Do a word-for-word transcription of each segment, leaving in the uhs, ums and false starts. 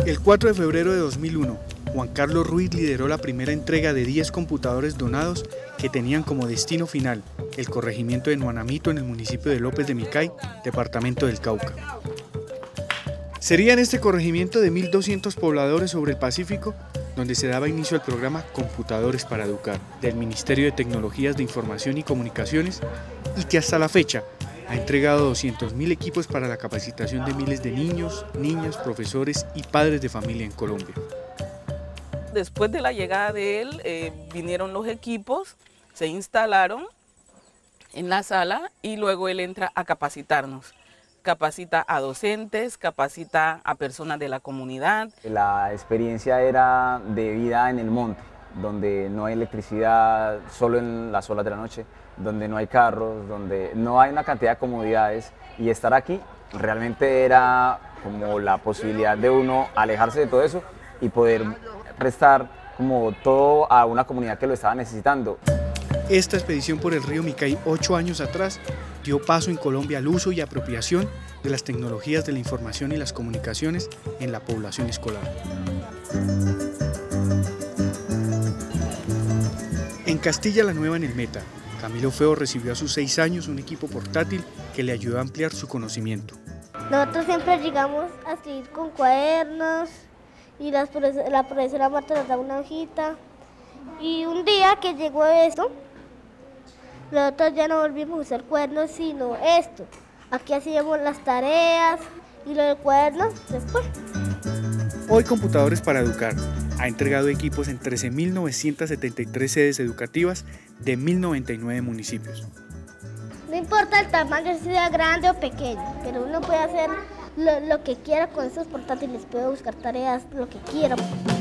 El cuatro de febrero de dos mil uno, Juan Carlos Ruiz lideró la primera entrega de diez computadores donados que tenían como destino final el corregimiento de Nuanamito en el municipio de López de Micay, departamento del Cauca. Sería en este corregimiento de mil doscientos pobladores sobre el Pacífico donde se daba inicio al programa Computadores para Educar del Ministerio de Tecnologías de Información y Comunicaciones y que hasta la fecha ha entregado doscientos mil equipos para la capacitación de miles de niños, niñas, profesores y padres de familia en Colombia. Después de la llegada de él, eh, vinieron los equipos, se instalaron en la sala y luego él entra a capacitarnos. Capacita a docentes, capacita a personas de la comunidad. La experiencia era de vida en el monte, donde no hay electricidad solo en las horas de la noche, donde no hay carros, donde no hay una cantidad de comodidades, y estar aquí realmente era como la posibilidad de uno alejarse de todo eso y poder prestar como todo a una comunidad que lo estaba necesitando. Esta expedición por el río Micay ocho años atrás dio paso en Colombia al uso y apropiación de las tecnologías de la información y las comunicaciones en la población escolar. En Castilla la Nueva, en el Meta, Camilo Feo recibió a sus seis años un equipo portátil que le ayudó a ampliar su conocimiento. Nosotros siempre llegamos a escribir con cuadernos y las, la profesora Marta nos daba una hojita. Y un día que llegó esto, nosotros ya no volvimos a usar cuadernos, sino esto. Aquí hacíamos las tareas y lo de cuadernos después. Hoy Computadores para Educar ha entregado equipos en trece mil novecientas setenta y tres sedes educativas de mil noventa y nueve municipios. No importa el tamaño, si sea grande o pequeño, pero uno puede hacer lo, lo que quiera con estos portátiles, puede buscar tareas, lo que quiera.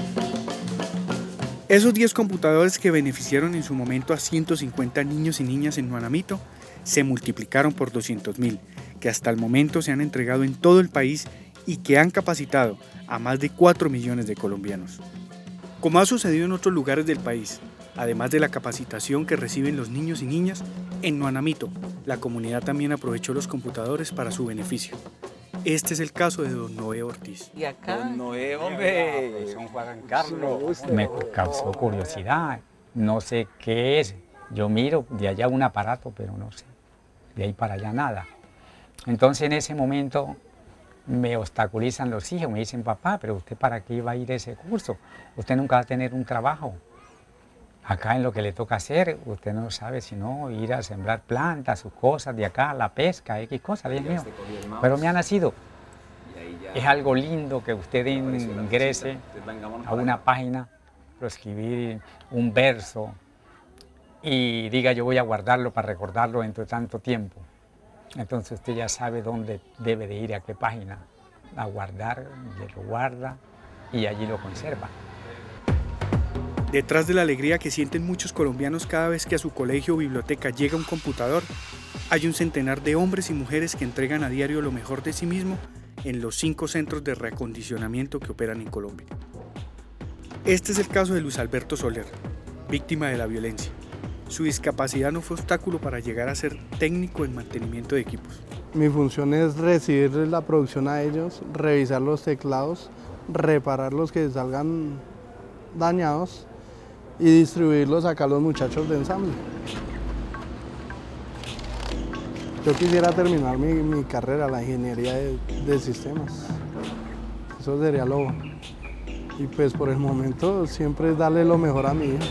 Esos diez computadores que beneficiaron en su momento a ciento cincuenta niños y niñas en Nuanamito se multiplicaron por doscientos mil, que hasta el momento se han entregado en todo el país y que han capacitado a más de cuatro millones de colombianos. Como ha sucedido en otros lugares del país, además de la capacitación que reciben los niños y niñas, en Nuanamito la comunidad también aprovechó los computadores para su beneficio. Este es el caso de don Noé Ortiz. Y acá, Don Noé, hombre, Son Juan Carlos. Me causó curiosidad, no sé qué es. Yo miro de allá un aparato, pero no sé, de ahí para allá nada. Entonces en ese momento me obstaculizan los hijos, me dicen, papá, pero usted para qué iba a ir a ese curso, usted nunca va a tener un trabajo. Acá en lo que le toca hacer, usted no sabe sino ir a sembrar plantas, sus cosas de acá, la pesca, X cosas, Dios mío. Pero me ha nacido. Es algo lindo que usted ingrese a una página, escribir un verso y diga yo voy a guardarlo para recordarlo dentro de tanto tiempo. Entonces usted ya sabe dónde debe de ir, a qué página, a guardar, y lo guarda y allí lo conserva. Detrás de la alegría que sienten muchos colombianos cada vez que a su colegio o biblioteca llega un computador, hay un centenar de hombres y mujeres que entregan a diario lo mejor de sí mismo en los cinco centros de reacondicionamiento que operan en Colombia. Este es el caso de Luis Alberto Soler, víctima de la violencia. Su discapacidad no fue obstáculo para llegar a ser técnico en mantenimiento de equipos. Mi función es recibir la producción a ellos, revisar los teclados, reparar los que salgan dañados y distribuirlos acá a los muchachos de ensamble. Yo quisiera terminar mi, mi carrera, la ingeniería de, de sistemas. Eso sería lo... Y pues por el momento siempre darle lo mejor a mi hija.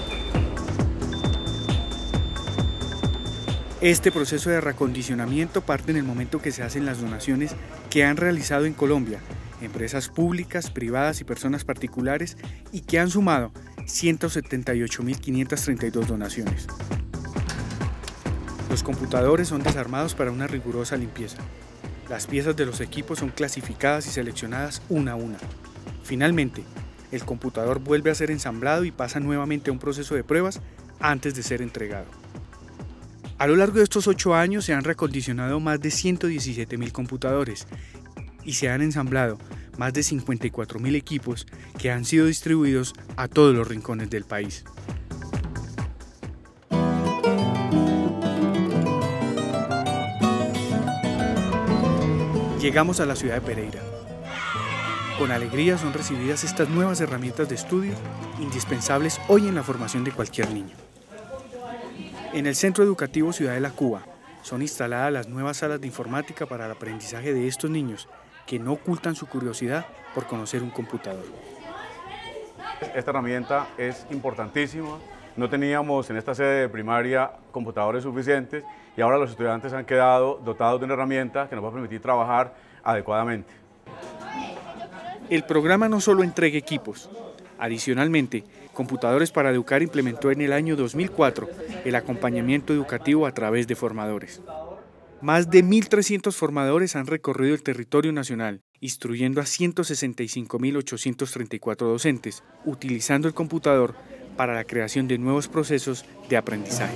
Este proceso de reacondicionamiento parte en el momento que se hacen las donaciones que han realizado en Colombia empresas públicas, privadas y personas particulares y que han sumado ciento setenta y ocho mil quinientas treinta y dos donaciones. Los computadores son desarmados para una rigurosa limpieza. Las piezas de los equipos son clasificadas y seleccionadas una a una. Finalmente, el computador vuelve a ser ensamblado y pasa nuevamente a un proceso de pruebas antes de ser entregado. A lo largo de estos ocho años se han reacondicionado más de ciento diecisiete mil computadores y se han ensamblado más de cincuenta y cuatro mil equipos que han sido distribuidos a todos los rincones del país. Llegamos a la ciudad de Pereira. Con alegría son recibidas estas nuevas herramientas de estudio, indispensables hoy en la formación de cualquier niño. En el Centro Educativo Ciudadela Cuba son instaladas las nuevas salas de informática para el aprendizaje de estos niños que no ocultan su curiosidad por conocer un computador. Esta herramienta es importantísima. No teníamos en esta sede de primaria computadores suficientes y ahora los estudiantes han quedado dotados de una herramienta que nos va a permitir trabajar adecuadamente. El programa no solo entrega equipos. Adicionalmente, Computadores para Educar implementó en el año dos mil cuatro el acompañamiento educativo a través de formadores. Más de mil trescientos formadores han recorrido el territorio nacional, instruyendo a ciento sesenta y cinco mil ochocientos treinta y cuatro docentes, utilizando el computador para la creación de nuevos procesos de aprendizaje.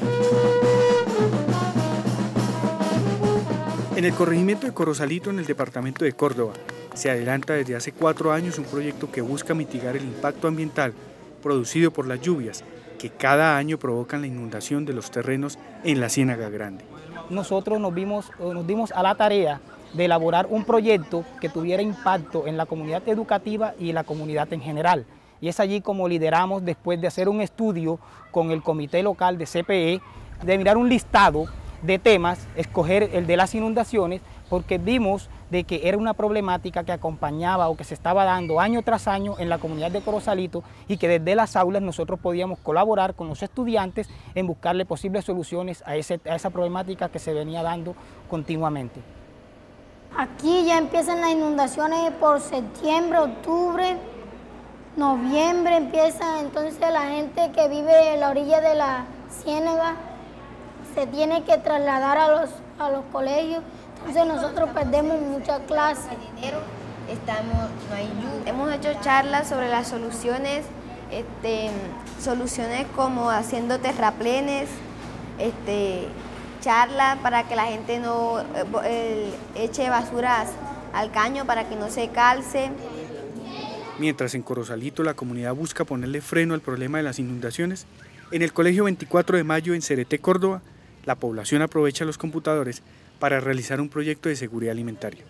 En el corregimiento de Corozalito, en el departamento de Córdoba, se adelanta desde hace cuatro años un proyecto que busca mitigar el impacto ambiental producido por las lluvias que cada año provocan la inundación de los terrenos en la Ciénaga Grande. Nosotros nos, vimos, nos dimos a la tarea de elaborar un proyecto que tuviera impacto en la comunidad educativa y en la comunidad en general. Y es allí como lideramos, después de hacer un estudio con el comité local de C P E, de mirar un listado de temas, escoger el de las inundaciones, porque vimos de que era una problemática que acompañaba o que se estaba dando año tras año en la comunidad de Corozalito y que desde las aulas nosotros podíamos colaborar con los estudiantes en buscarle posibles soluciones a, ese, a esa problemática que se venía dando continuamente. Aquí ya empiezan las inundaciones por septiembre, octubre, noviembre empiezan, entonces la gente que vive en la orilla de la ciénaga se tiene que trasladar a los, a los colegios, entonces nosotros perdemos muchas clases. Estamos, no hay lluvia. Hemos hecho charlas sobre las soluciones, este, soluciones como haciendo terraplenes, este, charlas para que la gente no eh, eche basuras al caño para que no se calce. Mientras en Corozalito la comunidad busca ponerle freno al problema de las inundaciones, en el Colegio veinticuatro de mayo en Cereté, Córdoba, la población aprovecha los computadores para realizar un proyecto de seguridad alimentaria.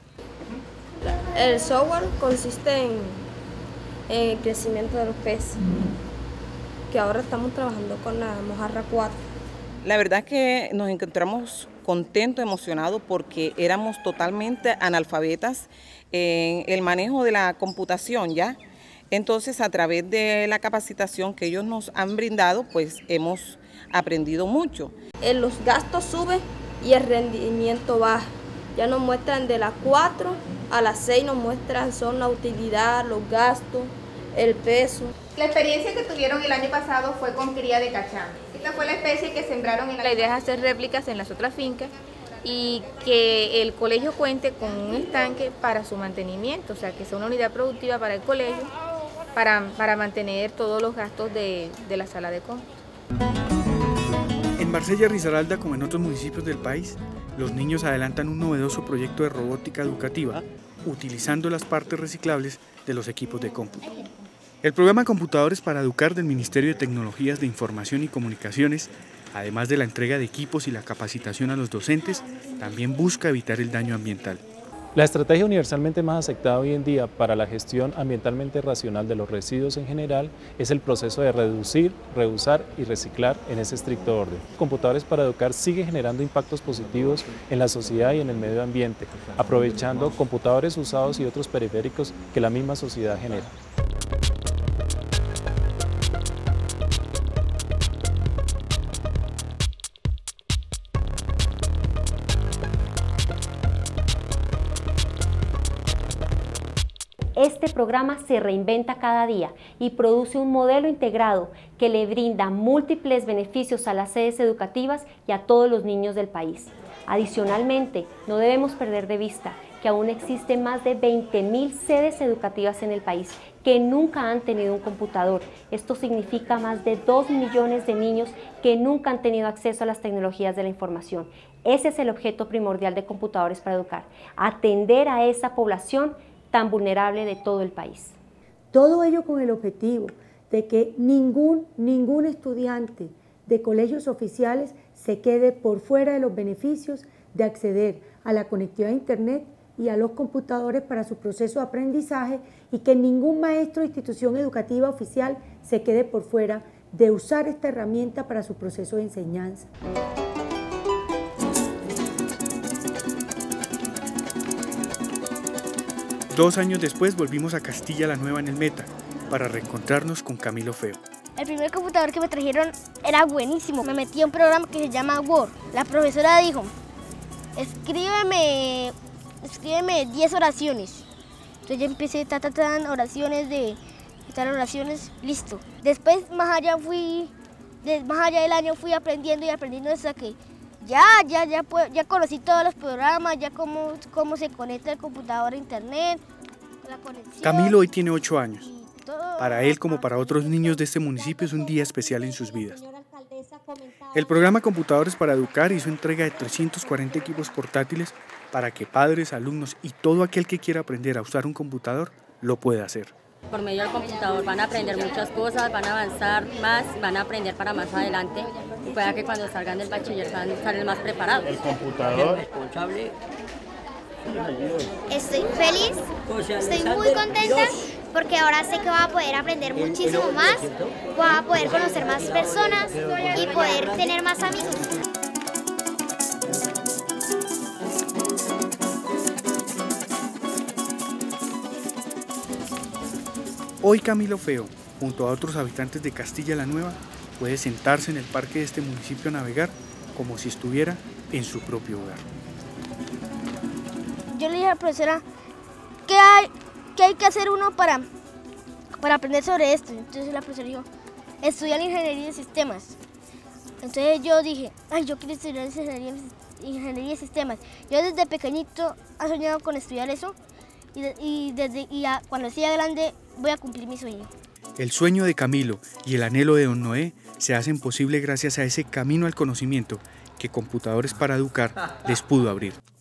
El software consiste en, en el crecimiento de los peces, que ahora estamos trabajando con la mojarra cuatro. La verdad es que nos encontramos contentos, emocionados, porque éramos totalmente analfabetas en el manejo de la computación, ¿ya? Entonces, a través de la capacitación que ellos nos han brindado, pues hemos aprendido mucho. En los gastos suben y el rendimiento baja. Ya nos muestran de las cuatro a las seis, nos muestran son la utilidad, los gastos, el peso. La experiencia que tuvieron el año pasado fue con cría de cachán. Esta fue la especie que sembraron en la... La idea es hacer réplicas en las otras fincas y que el colegio cuente con un estanque para su mantenimiento, o sea, que sea una unidad productiva para el colegio, para, para mantener todos los gastos de, de la sala de cómputo. En Marsella, Risaralda, como en otros municipios del país, los niños adelantan un novedoso proyecto de robótica educativa utilizando las partes reciclables de los equipos de cómputo. El programa Computadores para Educar del Ministerio de Tecnologías de Información y Comunicaciones, además de la entrega de equipos y la capacitación a los docentes, también busca evitar el daño ambiental. La estrategia universalmente más aceptada hoy en día para la gestión ambientalmente racional de los residuos en general es el proceso de reducir, reusar y reciclar en ese estricto orden. Computadores para Educar sigue generando impactos positivos en la sociedad y en el medio ambiente, aprovechando computadores usados y otros periféricos que la misma sociedad genera. Este programa se reinventa cada día y produce un modelo integrado que le brinda múltiples beneficios a las sedes educativas y a todos los niños del país. Adicionalmente, no debemos perder de vista que aún existen más de veinte mil sedes educativas en el país que nunca han tenido un computador. Esto significa más de dos millones de niños que nunca han tenido acceso a las tecnologías de la información. Ese es el objeto primordial de Computadores para Educar, atender a esa población tan vulnerable de todo el país. Todo ello con el objetivo de que ningún, ningún estudiante de colegios oficiales se quede por fuera de los beneficios de acceder a la conectividad a Internet y a los computadores para su proceso de aprendizaje y que ningún maestro o institución educativa oficial se quede por fuera de usar esta herramienta para su proceso de enseñanza. Dos años después volvimos a Castilla la Nueva en el Meta para reencontrarnos con Camilo Feo. El primer computador que me trajeron era buenísimo. Me metí a un programa que se llama Word. La profesora dijo, escríbeme, escríbeme diez oraciones. Entonces yo empecé, ta, ta, ta, oraciones de, tal oraciones, listo. Después, más allá fui, de, más allá del año fui aprendiendo y aprendiendo hasta que ya, ya, ya, ya conocí todos los programas, ya cómo, cómo se conecta el computador a internet, la conexión. Camilo hoy tiene ocho años. Para él, como para otros niños de este municipio, es un día especial en sus vidas. El programa Computadores para Educar hizo entrega de trescientos cuarenta equipos portátiles para que padres, alumnos y todo aquel que quiera aprender a usar un computador lo pueda hacer. Por medio del computador van a aprender muchas cosas, van a avanzar más, van a aprender para más adelante y pueda que cuando salgan del bachiller salgan más preparados. El computador. Estoy feliz, estoy muy contenta porque ahora sé que voy a poder aprender muchísimo más, voy a poder conocer más personas y poder tener más amigos. Hoy Camilo Feo, junto a otros habitantes de Castilla la Nueva, puede sentarse en el parque de este municipio a navegar como si estuviera en su propio hogar. Yo le dije a la profesora, ¿qué hay, qué hay que hacer uno para, para aprender sobre esto? Entonces la profesora dijo, estudiar ingeniería de sistemas. Entonces yo dije, ay, yo quiero estudiar ingeniería, ingeniería de sistemas. Yo desde pequeñito he soñado con estudiar eso y, y, desde, y a, cuando sea grande voy a cumplir mi sueño. El sueño de Camilo y el anhelo de don Noé se hacen posible gracias a ese camino al conocimiento que Computadores para Educar les pudo abrir.